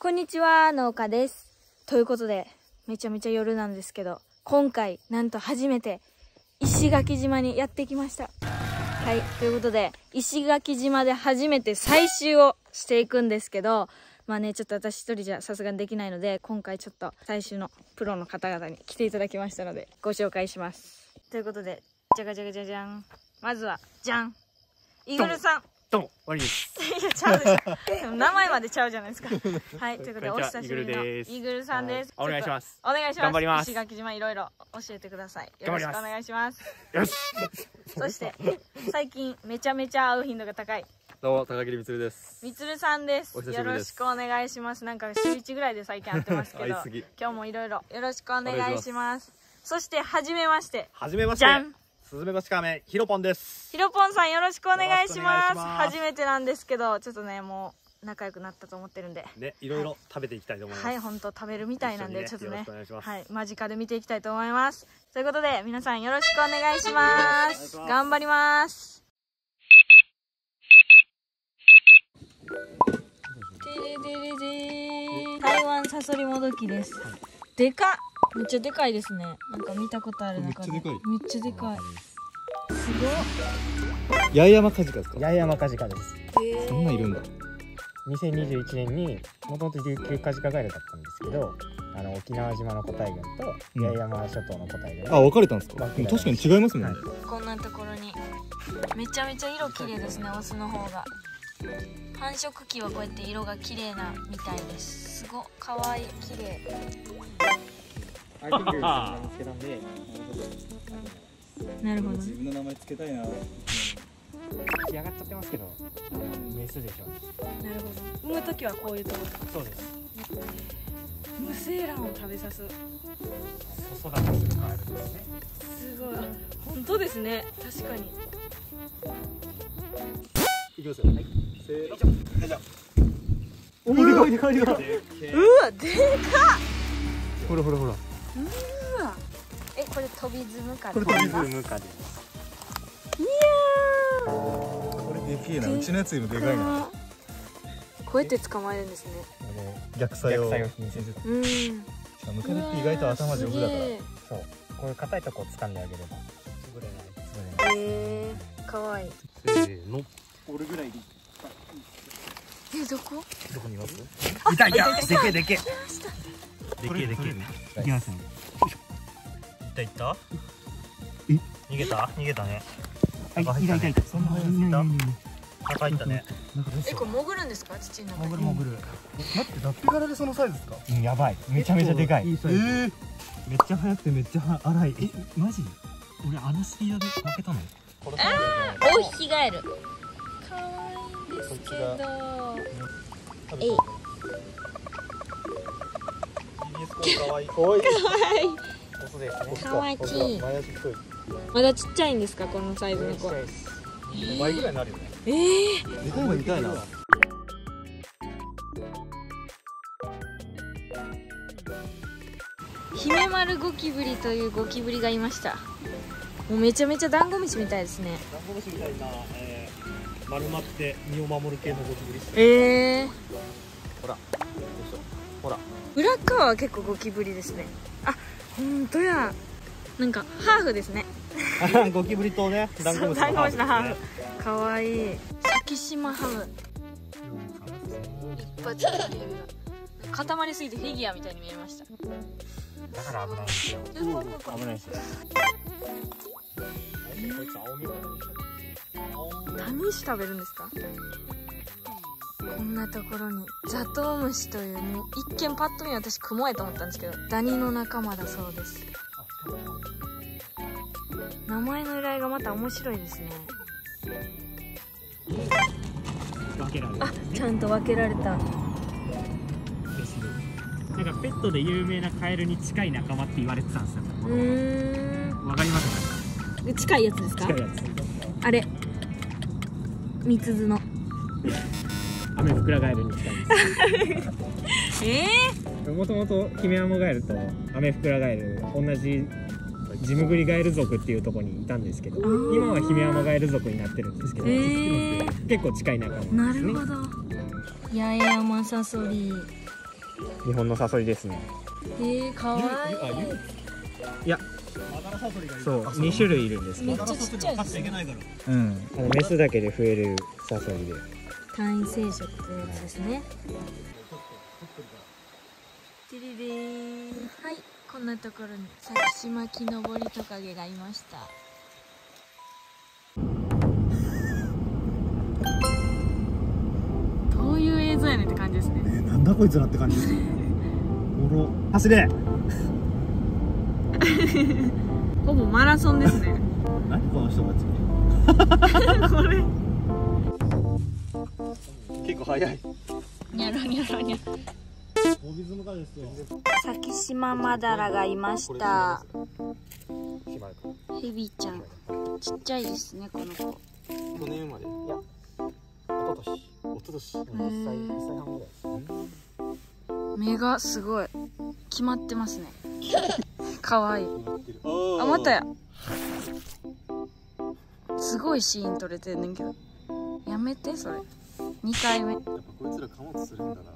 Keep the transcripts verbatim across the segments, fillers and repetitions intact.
こんにちは、農家です。ということで、めちゃめちゃ夜なんですけど、今回、なんと初めて、石垣島にやってきました。はい、ということで、石垣島で初めて採集をしていくんですけど、まあね、ちょっと私一人じゃさすがにできないので、今回ちょっと採集のプロの方々に来ていただきましたので、ご紹介します。ということで、じゃがじゃがじゃじゃん。まずは、じゃん。イーグルさん。 どうも、ワニです。 いや、ちゃうでしょ。でも名前までちゃうじゃないですか。はい、ということで、お久しぶりのイーグルさんです。 お願いします。 お願いします。 頑張ります。 石垣島いろいろ教えてください。よろしくお願いします。 よし。 そして、最近めちゃめちゃ会う頻度が高い。 どうも、高桐みつるです。 みつるさんです。よろしくお願いします。なんか週一ぐらいで最近会ってますけど、今日もいろいろよろしくお願いします。そして、はじめまして。 はじめまして。じゃん。スズメバチカメヒロポンです。 ヒロポンさんよろしくお願いします。初めてなんですけど、ちょっとねもう仲良くなったと思ってるんで、 ね、いろいろ食べていきたいと思います。 はい、本当食べるみたいなんで、ちょっとね、はい、間近で見ていきたいと思います。ということで皆さんよろしくお願いします。頑張ります。てれれれれ、台湾サソリもどきです。でかっ。めっちゃでかいですね。なんか見たことある中で。めっちゃでかい。めっちゃでかい。すごい。 八重山カジカですか。 八重山カジカです。 そんないるんだ。 にせんにじゅういちねんにもともと琉球カジカガエルだったんですけど、あの沖縄島の個体群と八重山諸島の個体群、 あ、分かれたんですか。確かに違いますもんね。 こんなところにめちゃめちゃ色綺麗ですね。オスの方が。繁殖期はこうやって色が綺麗なみたいです。すごい可愛い、綺麗。なるほど。 自分の名前つけたいな。 仕上がっちゃってますけど、メスでしょ。 なるほど。産む時はこういうところ。 そうです。 無精卵を食べさす。 そ育てする変わるんですね。 すごい。本当ですね。確かに。 いきますよ。はい。せーの。よいしょ。 おお、でかいでかいでかい。 うわ、でかっ。 ほらほらほら。 うわ。え、これ飛びズムか。 これ飛びズムかです。 いやー。 これでけえな。うちのやつよりもでかいな。 こうやって捕まえるんですね。 逆作用。 逆作用品質。 うん。 ムカデって意外と頭丈夫だから。 そう。こういう硬いとこを掴んであげれば潰れない。 潰れない。へえ、可愛い。 せーの。 俺ぐらいで。 え、どこ？ どこにいます？ いたいた。でけえでけえ。 でけえでけえね。 いきますね。いったいった。え？逃げた？逃げたね。はい、いたいたいた。そんな早いんだ。中入ったね。 え、これ潜るんですか？土の中に。 潜る潜る。 待って、脱皮柄でそのサイズですか？ うん、やばい。めちゃめちゃでかい。 ええ。 めっちゃ速くてめっちゃ荒い。え、マジ？俺あのスピードで負けたの？ ああ、オオヒキガエル。可愛いですけど。えい。 かわいい。かわいい。 オスですね。 かわいい。まだちっちゃいんですか、このサイズの子。 倍ぐらいになるよね。 ええ。 でかいの見たいな。 ヒメマルゴキブリというゴキブリがいました。もうめちゃめちゃダンゴムシみたいですね。 ダンゴムシみたいな、えー、丸まって身を守る系のゴキブリ。 ええー。 ほら、よいしょ。ほら。 裏側は結構ゴキブリですね。あ、本当や。なんかハーフですね。 ゴキブリとね、ダンゴムシのハーフ。 かわいい。先島ハム。一発で固まりすぎてフィギュアみたいに見えました。 だから危ないんですよ。危ないですよ。 タニシ食べるんですか？こんなところにザトウムシという、もう一見パッと見私クモやと思ったんですけど、ダニの仲間だそうです。名前の由来がまた面白いですね。 分けられる。 あ、ちゃんと分けられた。 なんかペットで有名なカエルに近い仲間って言われてたんですよ。 うーん。 わかりますか？ 近いやつですか？ 近いやつ。 あれ。ミツズの。 アメフクラガエルに近いです。 ええ？もともとヒメアモガエルとアメフクラガエル同じジムグリガエル族っていうところにいたんですけど、今はヒメアモガエル族になってるんですけど、えー、結構近い仲間ですね。 なるほど。八重山サソリ。 日本のサソリですね。 えー、かわいい。 いや、 マダラサソリがいる。 そうに種類いるんですけど、 めっちゃちっちゃいですね。 飼っちゃいけないから。 うんあのメスだけで増えるサソリで。 単位生殖ってやつですね。テリリーン。はい、こんなところに先島木登りトカゲがいました。どういう映像やねんって感じですね。 えー、なんだこいつらって感じです。おろ走れ。 ほぼマラソンですね。 何この人たち。 これ。 結構早い。 にゃろにゃろにゃ。 モビズムからですよ。 先島マダラがいました。ヘビちゃん。ちっちゃいですね、この子。 去年生まれ。いや、一昨年。一昨年。一歳、一歳半ぐらい。 目がすごい決まってますね。かわいい。あ、またや。すごいシーン撮れてんねんけど。やめてそれ。にかいめ。 やっぱこいつら貨物するんだな。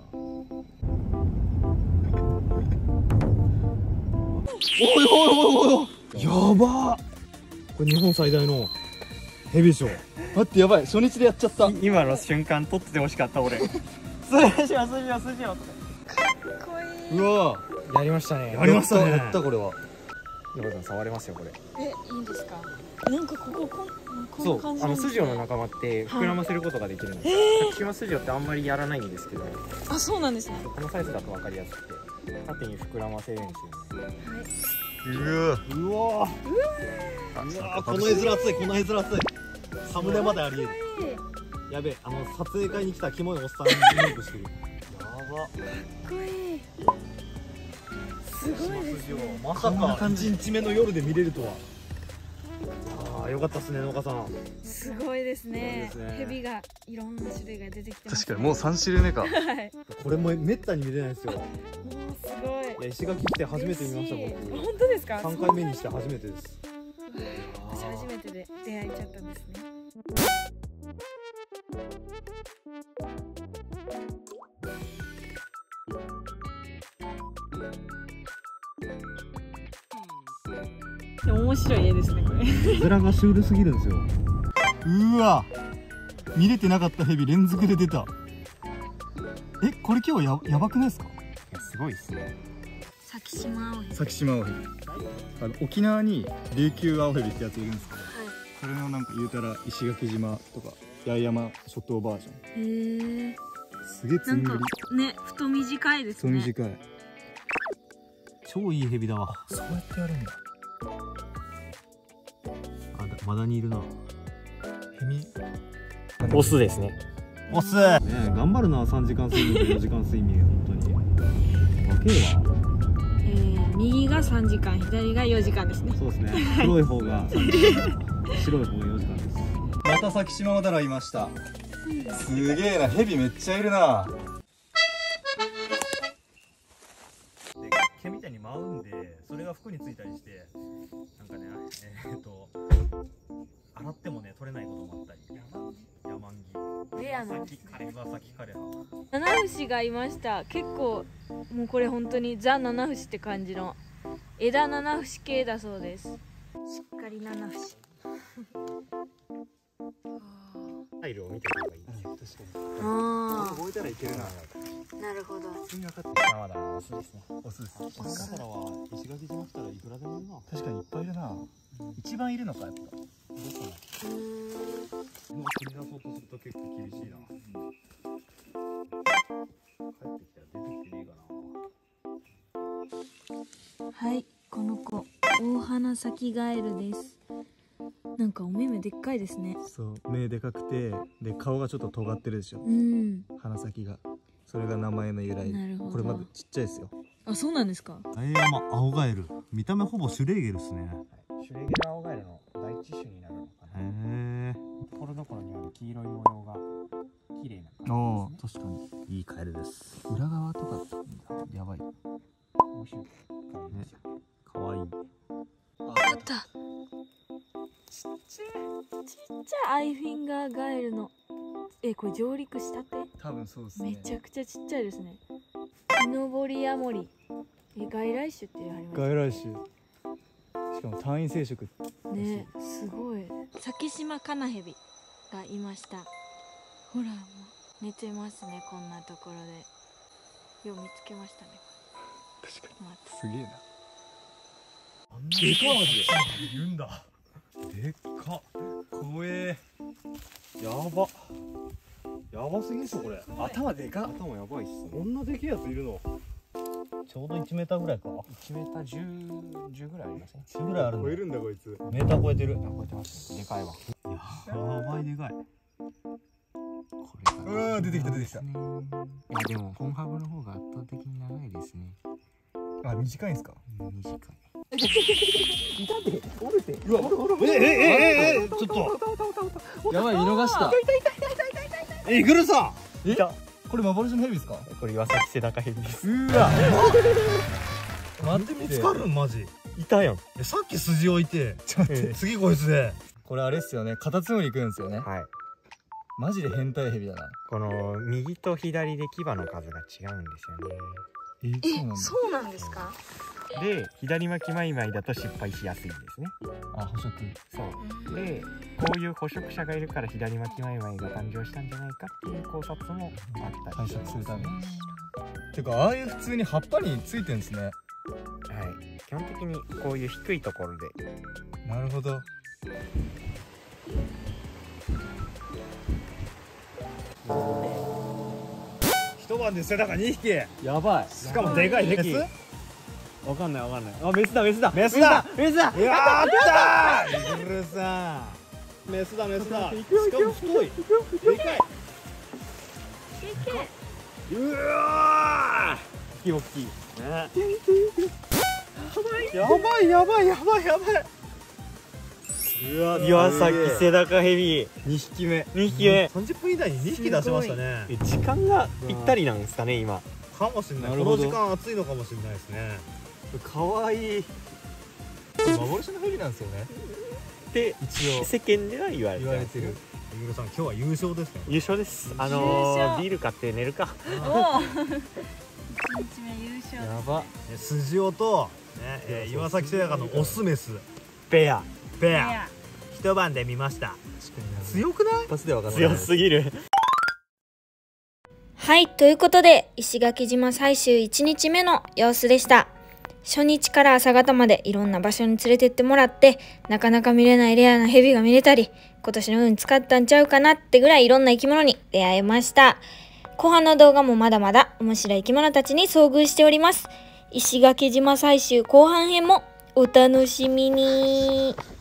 おいおいおいおい。やば。これ日本最大のヘビでしょ。待ってやばい。初日でやっちゃった。 今の瞬間撮っててほしかった俺。失礼します、筋を筋を。 かっこいい。 うわ。 やりましたね。 やりましたね。やったこれは。 よかった触れますよこれ。 え、いいんですか。なんかこここんこんそうな感じあのスジオの中。 仲間って膨らませることができるんです。先島スジオってあんまりやらないんですけど、 あ、そうなんですね。 このサイズだと分かりやすくて縦に膨らませるんですよね。 うわ。 うわー。うわー、この絵面熱い、この絵面熱い。サムネまでありえる。やべえ、あの撮影会に来たキモいおっさんにメイクしてる。やば。 かっこいい。すごいですね。 まさかいちにちめの夜で見れるとは。ああ、よかったですね、農家さん。 すごいですね。 そうですねヘビがいろんな種類が出てきてますね。 確かにもう三種類目か。 はい。 これもめったに見れないですよ。 もうすごい。 いや、石垣来て初めて見ました、 嬉しい。 僕。 本当ですか。 三回目にして初めてです。 私初めてで出会えちゃったんですね。でも面白い絵ですねこれ。 面がシュールすぎるんですよ。 うわ。見れてなかったヘビ連続で出た。え、これ今日ややばくないですか。 すごいですね。 先島青ヘビ。 先島青ヘビ。あの沖縄に琉球青ヘビってやついるんですけど、 はそれのなんか言うたら石垣島とか八重山諸島バージョン。 い。へえ。 すげえつなんかんぐり。 ね、太短いですそうね。 短い。 超いいヘビだわ。 そうやってやるんだ。 あ、まだにいるな。 ヘビ。 オスですね。 オス。ねえ、頑張るな、三時間睡眠とよじかん睡眠、本当に。若えわ。 えー、右がさんじかん、左がよじかんですね。 そうですね。黒い方がさんじかん、白い方がよじかんです。 また先島マダラいました。すげえな、ヘビめっちゃいるな。 で、毛みたいに舞うんで、それが服についたりして、なんかね、えー、っと洗ってもね取れないこともあったり。ヤマンギ。 レアな。 紫カレー、紫カレー。 七節がいました。結構もうこれ本当にザ七節って感じの枝七節系だそうです。しっかり七節。 タイルを見ておけばいいですよ。確かに。 あ覚えたらいけるな。 あ、なるほど。 普通に分かってまだオスですね。 オスです。 だからは石垣島来たらいくらでもいるな。 確かにいっぱいいるな。一番いるのかやっぱ。 どうかな。今取り出そうとすると結構厳しいな。帰ってきたら出てきてねえかな。 はい、この子大花咲ガエルです。なんかお目目でっかいですね。 そう目でかくてで顔がちょっと尖ってるでしょ。 うん。 鼻先が。それが名前の由来。 なるほど。 これまだちっちゃいですよ。 あ、そうなんですか。 八重山青ガエル。見た目ほぼシュレーゲルっすね。 シュレゲルアオガエルの第一種になるのかな。 へえ。 ところどころにある黄色い模様が綺麗なあ感あ、確かに。 いいカエルです。 裏側とかやばい。 じですね。面白い感じですよ。 かわいい。 あった。ちっちゃい。ちっちゃいアイフィンガーガエルの。え、これ上陸したて。 多分そうですね。 めちゃくちゃちっちゃいですね。 木登りヤモリ。え、外来種って言われます。 外来種。しかも単位生殖。 ね、すごい。先島カナヘビがいました。ほら、もう寝てますね、こんなところで。よう見つけましたね。 確かに。 またすげえな。 でかマジいるんだ。 で。でっか。怖え。やば。やばすぎでしょこれ。 頭でかっ。 頭やばいっす。こんなでけえやついるの。 ちょうどいちメーターぐらいか。 いちメーターじゅう、じゅうぐらいありません？ いちぐらいあるんだ。 超えるんだこいつ。 メーター超えてる。 超えてます。でかいわ。 やばいでかい。 これがうわー出てきた出てきた。 いやでも本ハブの方が圧倒的に長いですね。 あ、短いんすか。 短い。 うわ、えええええちょっと。 やばい、見逃した。 え、グルさん。 いた。 これ幻のヘビですか。 これ岩崎セダカヘビです。 うわ。 なんで見見つかるんマジ。 いたやん。 え、さっき筋置いて。ちょっと待って。次こいつで。 これあれっすよね。カタツムリ食うんですよね。 はい。 マジで変態ヘビだな。 この右と左で牙の数が違うんですよね。 え、そうなんだ。 そうなんですか？ で、左巻きマイマイだと失敗しやすいんですね。 あ、捕食。 そう。で、こういう捕食者がいるから左巻きマイマイが誕生したんじゃないかっていう考察もあった繁りします。 殖するために。てか、ああいう普通に葉っぱについてんですね。 はい。基本的にこういう低いところで。 なるほど。 一晩でセダカにひき。 やばい。 しかもでかいヘビ。 わかんないわかんない。あ、メスだメスだ。 メスだ。 メスだ。 うわー、あったー。イグルさん。メスだメスだ。しかも太い。でかい。うわ大きい大きい。 ー。やばいやばいやばいやばい。うわ、 岩崎セダカヘビ。 にひきめ。 にひきめ。 さんじゅっぷん以内ににひき出しましたね。 え、時間がぴったりなんですかね今。 かもしれない。こなるほどの時間暑いのかもしれないですね。 かわいい。 幻のヘビなんですよね。 って一応世間では言われてます言われてる。イグルさん、今日は優勝ですね。 優勝です。あ優のー、 勝ビール買って寝るか。 おお。一日目優勝。 やば。 え筋尾とね、えー岩崎セダカのオスメスペア。 ペア一晩で見ました。強くない？ 一発でわかんない。 強すぎる。 はい、ということで石垣島最終いちにちめの様子でした。初日から朝方までいろんな場所に連れてってもらって、なかなか見れないレアなヘビが見れたり、今年の運使ったんちゃうかなってぐらいいろんな生き物に出会えました。後半の動画もまだまだ面白い生き物たちに遭遇しております。石垣島最終後半編もお楽しみに。